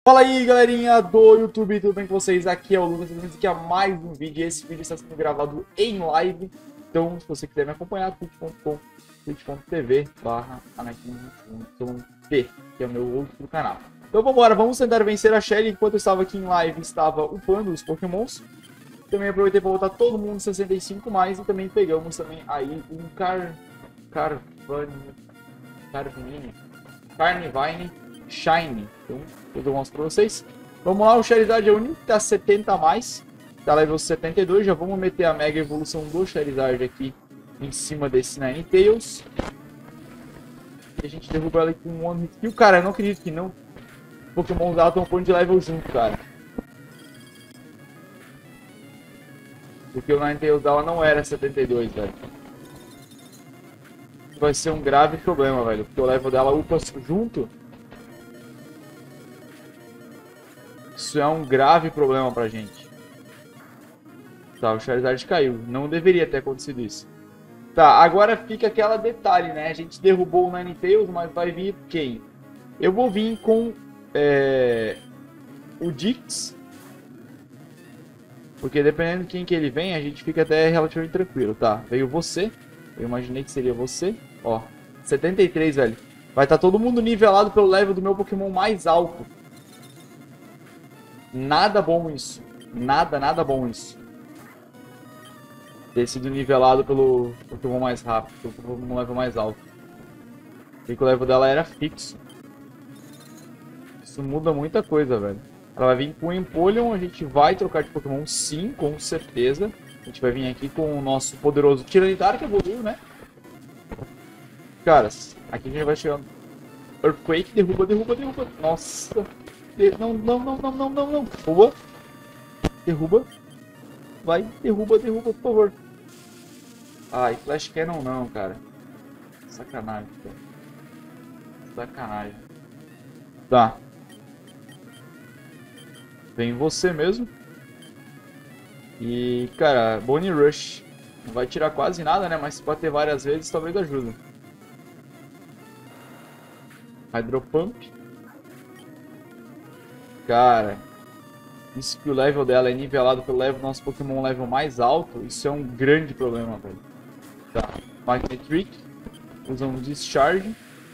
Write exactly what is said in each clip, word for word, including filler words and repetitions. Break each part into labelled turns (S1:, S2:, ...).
S1: Fala aí, galerinha do YouTube, tudo bem com vocês? Aqui é o Lucas, bem-vindos aqui a mais um vídeo. Esse vídeo está sendo gravado em live, então se você quiser me acompanhar, twitch ponto com, twitch ponto tv barra anakin p, que é o meu outro canal. Então vamos embora, vamos tentar vencer a Shelly. Enquanto eu estava aqui em live, estava upando os pokémons. Também aproveitei para botar todo mundo sessenta e cinco mais, e também pegamos também aí um Car... Carvani... Carvini... Carnivine Shine. Então, eu mostro pra vocês. Vamos lá, o Charizard é o único que tá setenta a mais. Tá level setenta e dois. Já vamos meter a mega evolução do Charizard aqui em cima desse Ninetales. E a gente derruba ela com um One Hit Kill. Cara, eu não acredito que não. Pokémon dela estão pondo de level junto, cara. Porque o Ninetales dela não era setenta e dois, velho. Vai ser um grave problema, velho. Porque o level dela upa junto. Isso é um grave problema pra gente. Tá, o Charizard caiu. Não deveria ter acontecido isso. Tá, agora fica aquela detalhe, né? A gente derrubou o Ninetales, mas vai vir quem? Eu vou vir com é, o Dix. Porque dependendo de quem que ele vem, a gente fica até relativamente tranquilo, tá? Veio você. Eu imaginei que seria você. Ó, setenta e três, velho. Vai estar todo mundo nivelado pelo level do meu Pokémon mais alto. Nada bom isso. Nada, nada bom isso. Ter sido nivelado pelo Pokémon mais rápido, pelo Pokémon level mais alto. Porque o level dela era fixo. Isso muda muita coisa, velho. Ela vai vir com o Empoleon, a gente vai trocar de Pokémon sim, com certeza. A gente vai vir aqui com o nosso poderoso Tyranitar, que evoluiu, né? Caras, aqui a gente vai chegando. Earthquake, derruba, derruba, derruba. Nossa. Não, não, não, não, não, não, não. Derruba. Derruba. Vai, derruba, derruba, por favor. Ai, Flash Cannon não, cara. Sacanagem, cara. Sacanagem. Tá. Vem você mesmo. E, cara, Bonnie Rush. Não vai tirar quase nada, né? Mas se bater várias vezes, talvez ajude. Hydro Pump. Cara, isso que o level dela é nivelado pelo level do nosso Pokémon level mais alto, isso é um grande problema, velho. Tá, Magnet Trick. Usamos Discharge.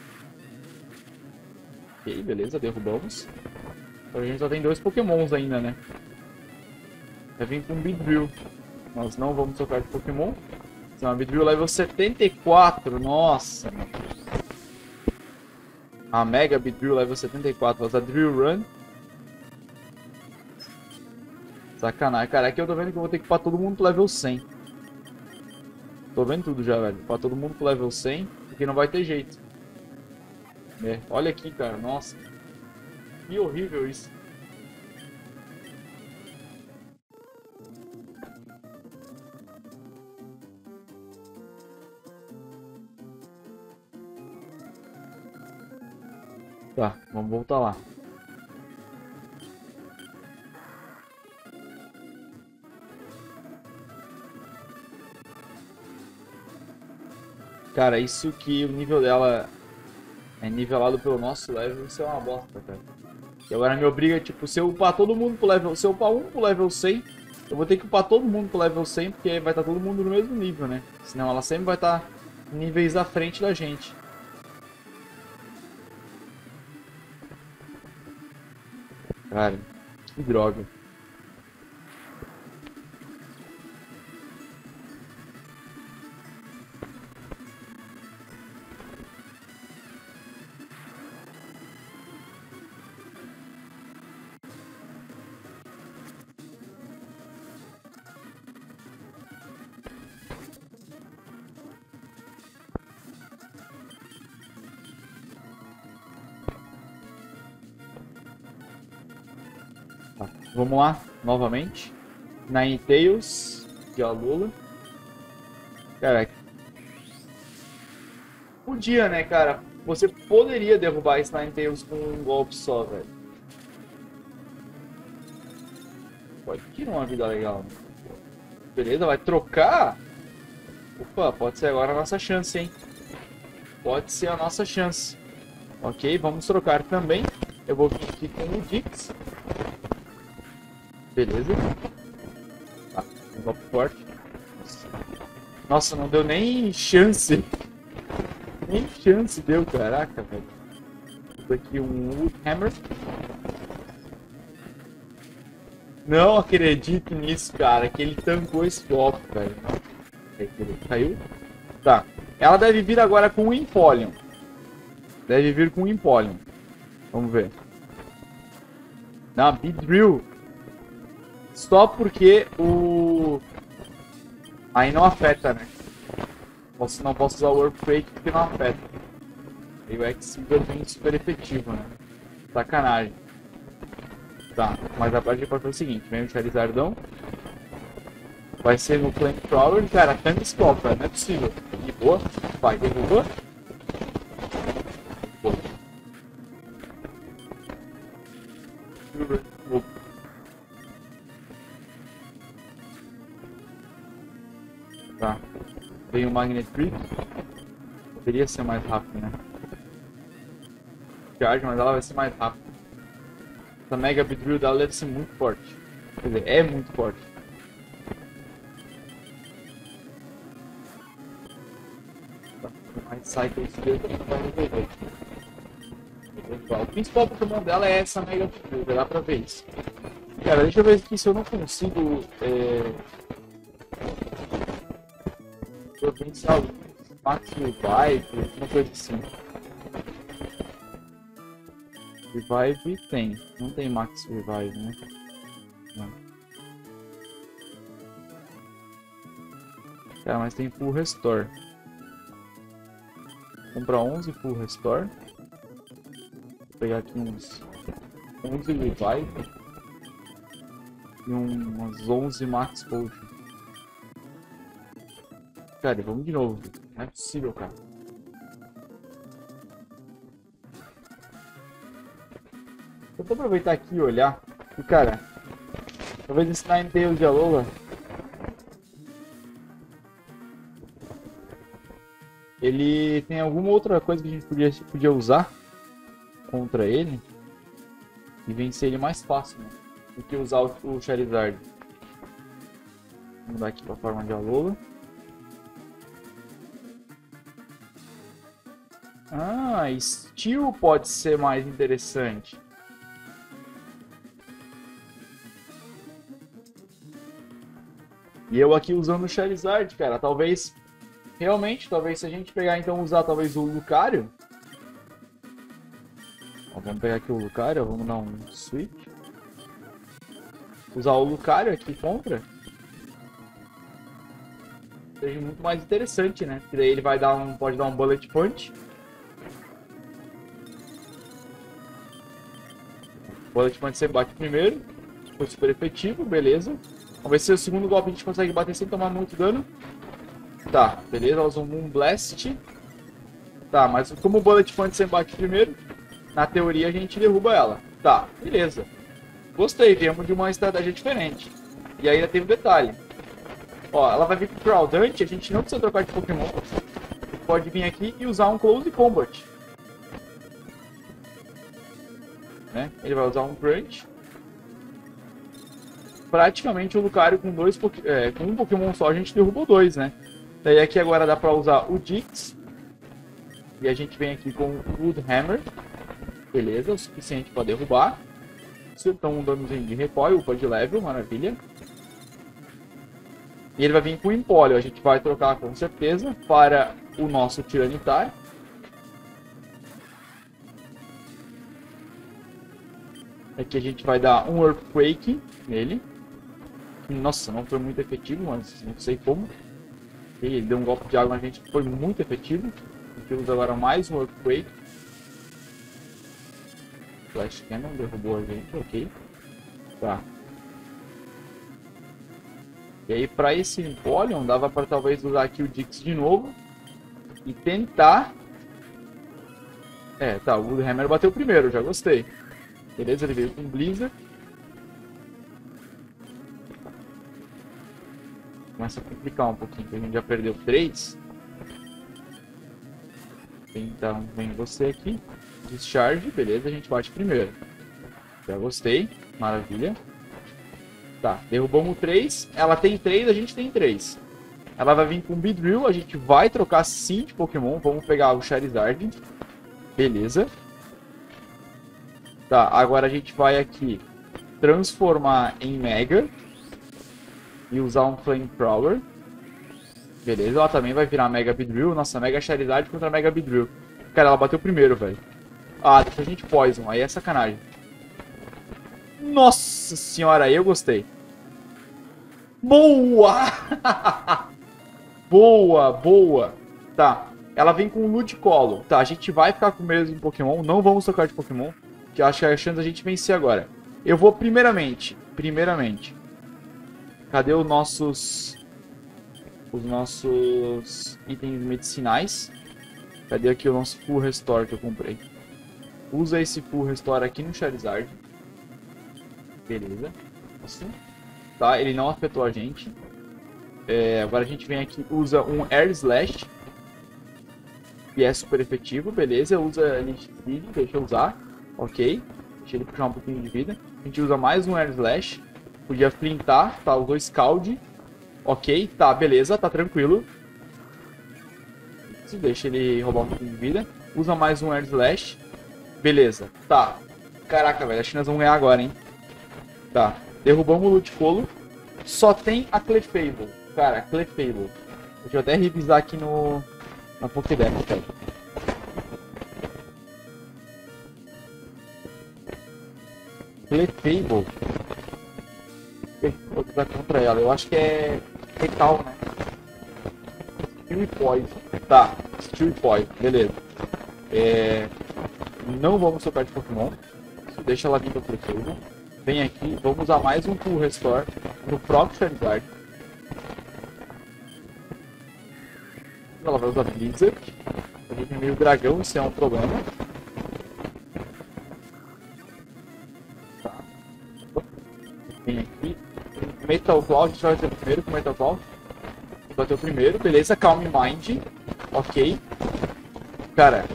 S1: Ok, beleza, derrubamos. Então a gente só tem dois Pokémons ainda, né? Vai vir com um Beedrill. Nós não vamos trocar de Pokémon. Então, a Beedrill level setenta e quatro. Nossa, mano. A Mega Beedrill level setenta e quatro. Usa Drill Run. Sacanagem. Cara, aqui eu tô vendo que eu vou ter que upar todo mundo pro level cem. Tô vendo tudo já, velho. Upar todo mundo pro level cem. Porque não vai ter jeito. É, olha aqui, cara. Nossa. Que horrível isso. Tá, vamos voltar lá. Cara, isso que o nível dela é nivelado pelo nosso level, isso é uma bosta, cara. E agora me obriga, tipo, se eu upar todo mundo pro level... Se eu upar um pro level cem, eu vou ter que upar todo mundo pro level cem, porque vai estar todo mundo no mesmo nível, né? Senão ela sempre vai estar níveis à frente da gente. Cara, que droga. Tá, vamos lá, novamente. Ninetales, de Alola. Cara, podia, né, cara? Você poderia derrubar esse Ninetales com um golpe só, velho. Pode tirar uma vida legal. Beleza, vai trocar? Opa, pode ser agora a nossa chance, hein? Pode ser a nossa chance. Ok, vamos trocar também. Eu vou vir aqui com o Dix. Beleza. Tá, um golpe forte. Nossa, não deu nem chance. Nem chance deu, caraca, velho. Isso aqui um Woodhammer. Não acredito nisso, cara. Que ele tancou esse golpe, velho. Ele caiu. Tá. Ela deve vir agora com o Empoleon. Deve vir com o Empoleon. Vamos ver. Não, Beedrill. Só porque o... Aí não afeta, né? Posso, não posso usar o Earthquake porque não afeta. E o X-Silver vem super efetivo, né? Sacanagem. Tá, mas a parte pode fazer o seguinte. Vem o Charizardão. Vai ser no Flamethrower. Cara, tanto escopa, não é possível. De boa. Vai, derruba. Boa. Tá. Vem o Magnet Trick. Poderia ser mais rápido, né? Charge, mas ela vai ser mais rápida. Essa Mega Beedrill dela deve ser muito forte. Quer dizer, é muito forte. Tá. Mais Cycle Skill que vai resolver. O principal Pokémon dela é essa Mega Beedrill, dá pra ver isso. Cara, deixa eu ver aqui se eu não consigo... É... Eu pensar o Max Revive, uma coisa assim. Revive tem, não tem Max Revive, né? Não. Cara, mas tem Full Restore. Vou comprar onze Full Restore. Vou pegar aqui uns onze Revive. E um, umas onze Max Potion. Cara, vamos de novo. Não é possível, cara. Eu vou aproveitar aqui e olhar. E, cara, talvez esse Ninetales de Alola ele tem alguma outra coisa que a gente podia, podia usar contra ele e vencer ele mais fácil, né? Do que usar o, o Charizard. Vamos mudar aqui para a forma de Alola. Ah, Steel pode ser mais interessante. E eu aqui usando o Charizard, cara. Talvez, realmente, talvez se a gente pegar então usar talvez o Lucario. Ó, vamos pegar aqui o Lucario, vamos dar um switch. Usar o Lucario aqui contra. Seja muito mais interessante, né? Porque daí ele vai dar um, pode dar um Bullet Punch. Bullet Punch você bate primeiro. Foi super efetivo, beleza. Vamos ver se o segundo golpe a gente consegue bater sem tomar muito dano. Tá, beleza. Ela usou um Moon Blast. Tá, mas como o Bullet Punch você bate primeiro, na teoria a gente derruba ela. Tá, beleza. Gostei, viemos de uma estratégia diferente. E ainda tem um detalhe. Ó, ela vai vir com o Groudante, a gente não precisa trocar de Pokémon. Pode vir aqui e usar um Close Combat. Né? Ele vai usar um Crunch. Praticamente o Lucario com, dois, é, com um Pokémon só a gente derrubou dois, né? Daí aqui agora dá pra usar o Dix. E a gente vem aqui com o Woodhammer. Beleza, o suficiente pra derrubar. Então um danozinho de recoil, upa de level, maravilha. E ele vai vir com o Empoleon. A gente vai trocar com certeza para o nosso Tyranitar. Aqui a gente vai dar um Earthquake nele. Nossa, não foi muito efetivo, mas não sei como. Ele deu um golpe de água na gente que foi muito efetivo. A gente usa agora mais um Earthquake. Flash Cannon derrubou a gente, ok. Tá. E aí para esse Empoleon dava para talvez usar aqui o Dix de novo. E tentar... É, tá, o Woodhammer bateu primeiro, já gostei. Beleza, ele veio com Blizzard. Começa a complicar um pouquinho, porque a gente já perdeu três. Então, vem você aqui. Discharge, beleza, a gente bate primeiro. Já gostei, maravilha. Tá, derrubamos três. Ela tem três, a gente tem três. Ela vai vir com Beedrill, a gente vai trocar sim de Pokémon. Vamos pegar o Charizard. Beleza. Tá, agora a gente vai aqui transformar em Mega. E usar um Flamethrower. Beleza, ela também vai virar Mega Beedrill. Nossa, Mega Charizard contra Mega Beedrill. Cara, ela bateu primeiro, velho. Ah, deixa a gente Poison, aí é sacanagem. Nossa senhora, aí eu gostei. Boa! Boa, boa. Tá, ela vem com Ludicolo. Tá, a gente vai ficar com o mesmo Pokémon. Não vamos trocar de Pokémon, que eu acho que é a chance da gente vencer agora. Eu vou primeiramente, primeiramente. Cadê os nossos... Os nossos itens medicinais? Cadê aqui o nosso Full Restore que eu comprei? Usa esse Full Restore aqui no Charizard. Beleza. Assim. Tá, ele não afetou a gente. É, agora a gente vem aqui, usa um Air Slash. E é super efetivo, beleza. Usa Elite Speed, deixa eu usar. Ok. Deixa ele puxar um pouquinho de vida. A gente usa mais um Air Slash. Podia flintar, tá? Usou Scald. Ok, tá, beleza, tá tranquilo. Isso, deixa ele roubar um pouquinho de vida. Usa mais um Air Slash. Beleza, tá. Caraca, velho, acho que nós vamos ganhar agora, hein? Tá, derrubamos o Ludicolo. Só tem a Clefable. Cara, Clefable. Deixa eu até revisar aqui no... Na Pokédex, cara. Clefable. Vou usar contra ela. Eu acho que é... Recal, né? Steel e Poison. Tá, Steel e Poison. Beleza. É... Não vamos trocar de Pokémon. Deixa ela vir pra Clefable. Vem aqui, vamos usar mais um Full Restore no próprio Charizard. Ela vai usar Blizzard. A gente é meio dragão, isso é um problema. Tá. Vem aqui. Metal Claw, a gente vai ter o primeiro com Metal Claw. Vai ter o primeiro, beleza. Calm Mind. Ok. Cara.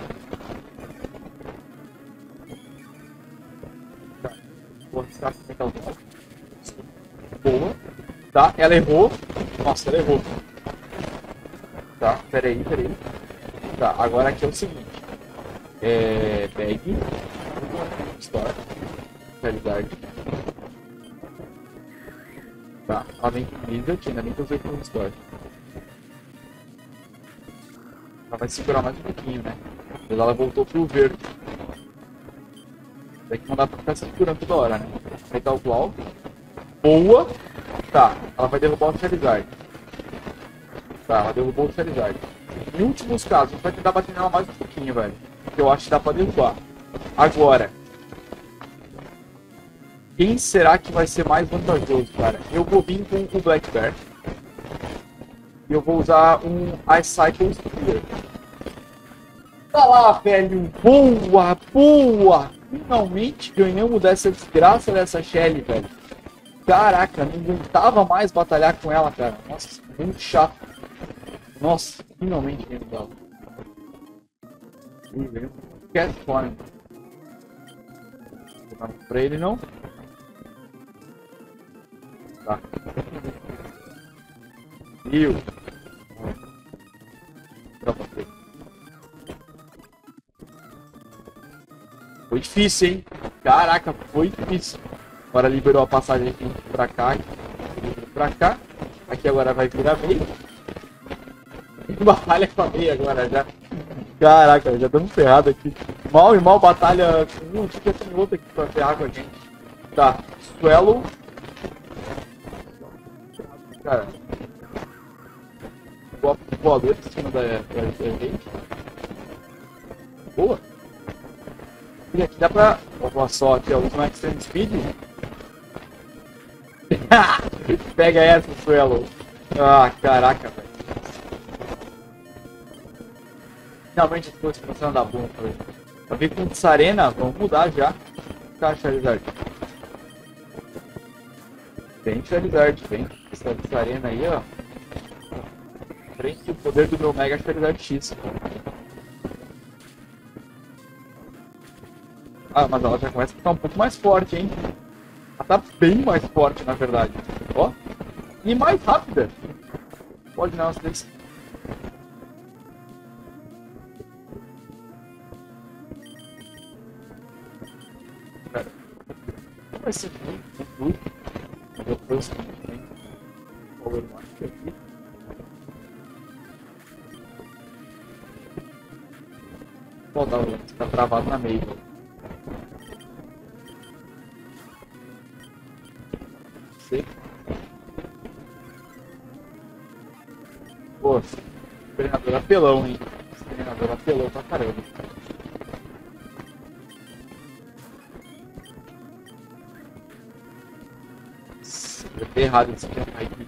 S1: Vou arriscar com Metal Claw. Boa. Tá, ela errou. Nossa, ela errou. Tá, peraí, peraí. Tá, agora aqui é o seguinte. É... Bag. Store. Realidade. Tá, ela vem com Blizzard, ainda nem que eu usei com Store. Ela vai segurar mais um pouquinho, né? Mas ela voltou pro verde. Tem que mandar pra ficar se segurando toda hora, né? Metal Claw. Boa. Tá, ela vai derrubar o Charizard. Tá, ela derrubou o Charizard. Em últimos casos, a gente vai tentar bater nela mais um pouquinho, velho. Porque eu acho que dá pra derrubar. Agora. Quem será que vai ser mais vantajoso, cara? Eu vou vir com o Black Bear. E eu vou usar um Ice Cycle Spear. Tá lá, velho. Boa, boa. Finalmente ganhamos dessa desgraça dessa Shelly, velho. Caraca, não aguentava mais batalhar com ela, cara. Nossa, muito chato. Nossa, finalmente ganhamos dela. Ih, veio um Cat Form. Não pra ele, não. Tá. Viu? Foi difícil, hein? Caraca, foi difícil. Agora liberou a passagem aqui pra cá. Pra cá. Aqui agora vai virar meio. Batalha com a meia agora já. Caraca, já estamos ferrados aqui. Mal e mal batalha com um, tinha tem outro aqui pra ferrar com a gente. Tá, Swallow. Cara. Voador em cima da, da, da gente. Boa. E aqui dá pra... Olha só, aqui ó, usa um Extreme Speed. Pega essa, Swallow. Ah, caraca, velho. Finalmente as coisas começaram a dar bom, velho. Pra vir com Sarena, vamos mudar já. Tá, Charizard. Vem, Charizard, vem. Essa Sarena aí, ó. Frente o poder do meu Mega Charizard X. Ah, mas ela já começa a ficar um pouco mais forte, hein? Ela tá bem mais forte, na verdade. Ó. E mais rápida. Pode não, três. Cara, vai ser muito, muito. Depois tem power mark aqui. Pô, tá, tá travado na meio. Sei. Pô, esse treinador apelão, hein? Esse treinador apelão pra caramba. Eu tô errado esse tempo aqui.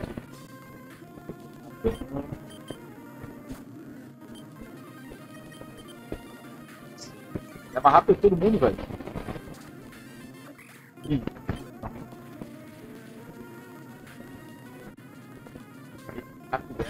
S1: É mais rápido que todo mundo, velho. Ih. Rápido.